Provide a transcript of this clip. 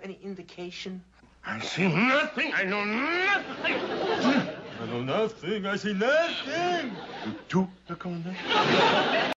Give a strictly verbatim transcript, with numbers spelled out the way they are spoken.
Any indication? I see nothing. I know nothing. I know nothing. I see nothing. You too, le commandant?